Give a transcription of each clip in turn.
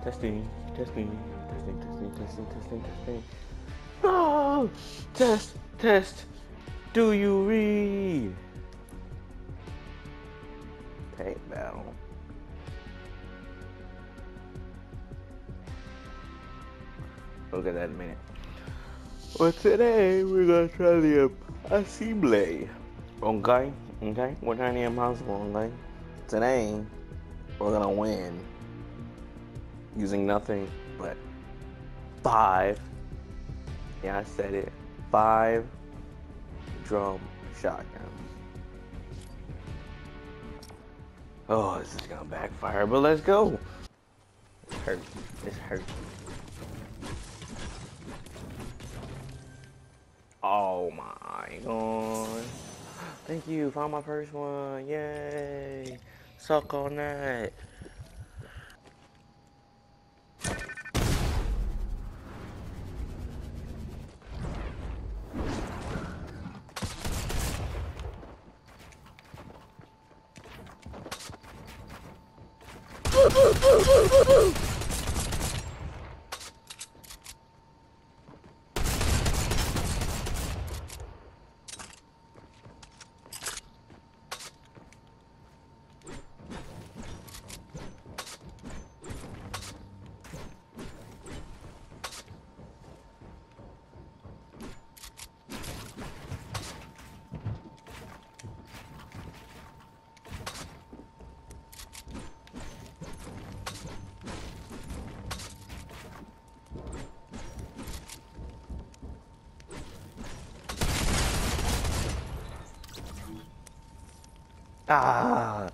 Testing, testing, testing, testing, testing, testing, testing. Oh, test, test. Do you read? Tank battle. Look at that in a minute. Well, today we're gonna try the assembly. Okay, okay. We're trying the impossible. Okay. Today we're gonna win using nothing but 5. Yeah, I said it. 5 drum shotguns. Oh, this is gonna backfire, but let's go. It hurts. It hurts. Oh my god. Thank you. Found my first one. Yay. Suck on that. Ah.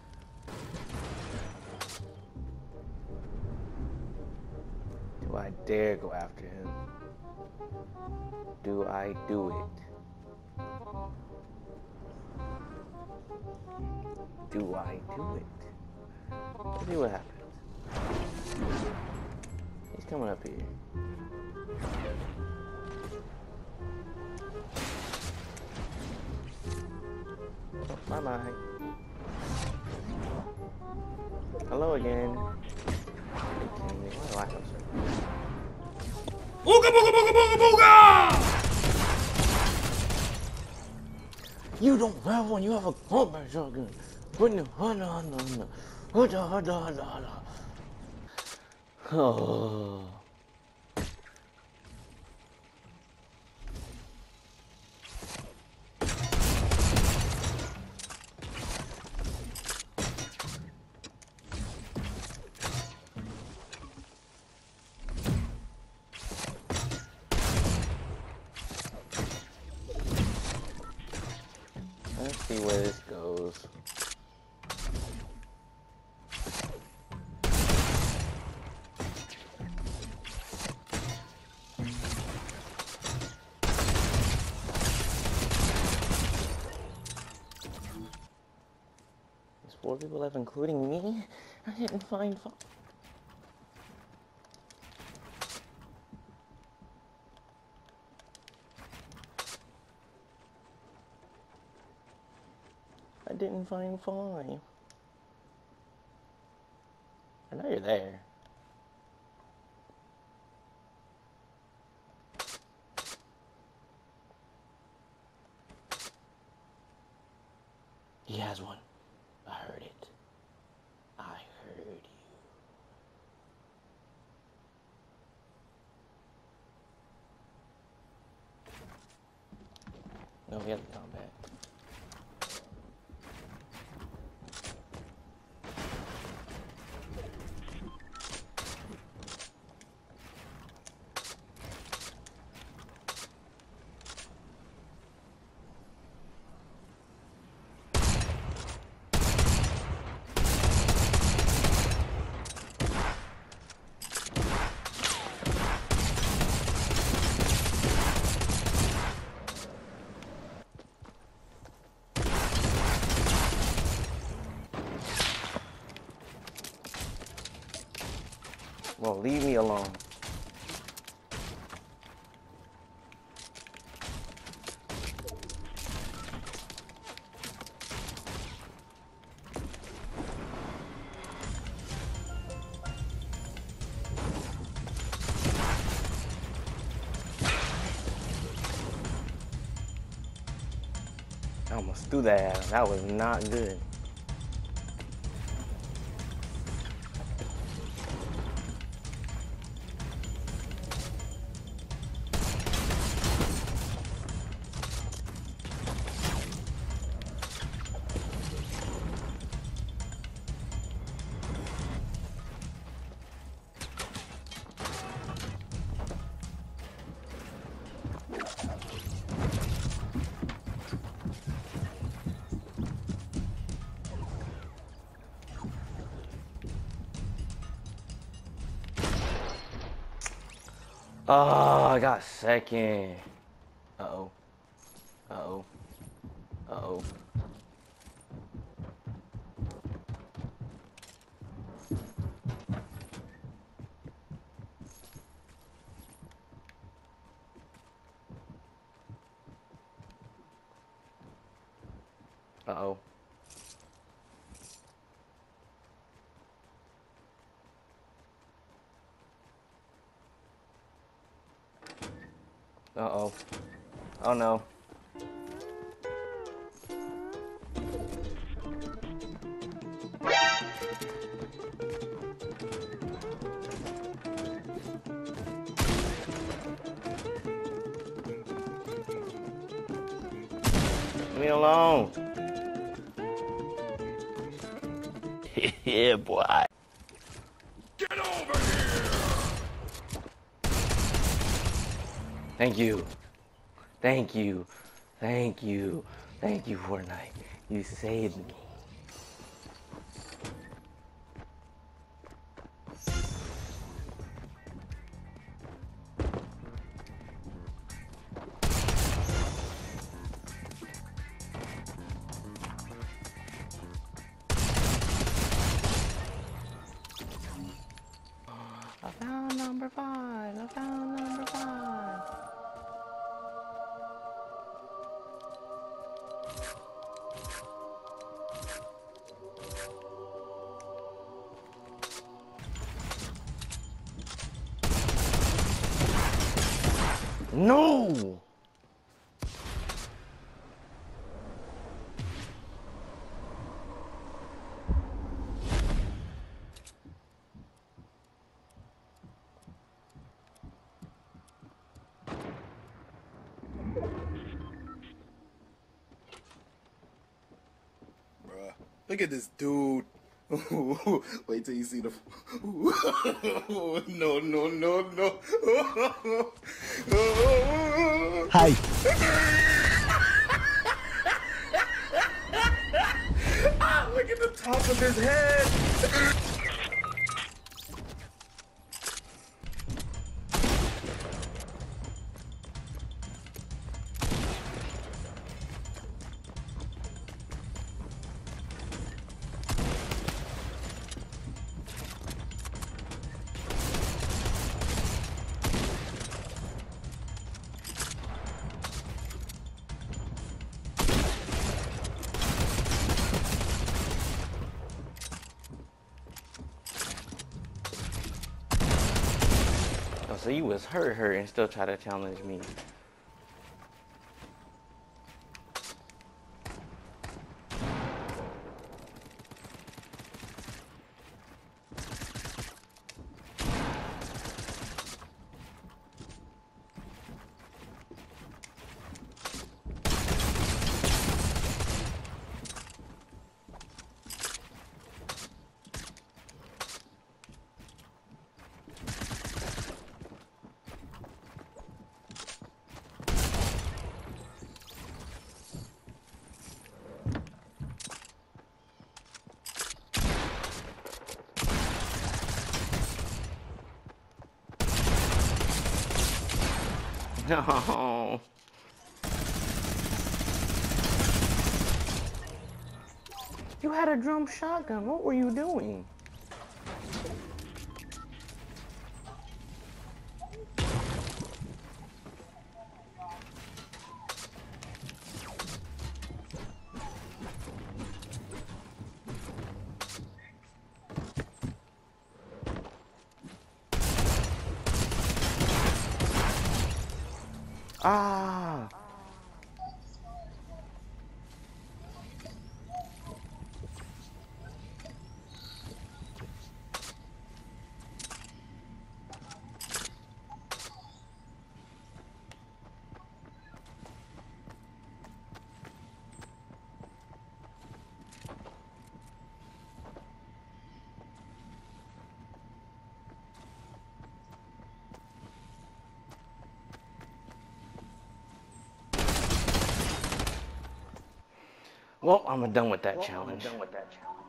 Do I dare go after him? Do I do it? Do I do it? Let's see what happens. He's coming up here. Oh, bye-bye. Hello again. Why do I have so? Ooga booga booga booga booga! You don't have one, you have a combat shotgun. Oh. Let's see where this goes. There's 4 people left, including me. I didn't find fun. I didn't find 5. I know you're there. He has one. I heard it. I heard you. No, we have the combat. Well, leave me alone. I almost threw that at him. That was not good. Oh, I got second. Uh-oh. Uh-oh. Uh-oh. Uh-oh. Uh-oh. Oh no. Leave me alone. Yeah, boy. Get over here! Thank you. Thank you. Thank you. Thank you, Fortnite. You saved me. I found number 5. I found number 5. No! Bruh, look at this dude. Wait till you see the. No, no, no, no. Hi. Ah, look at the top of his head. Oh, so you was hurt and still try to challenge me. No. You had a drum shotgun. What were you doing? Ah. Well, I'm done with that challenge.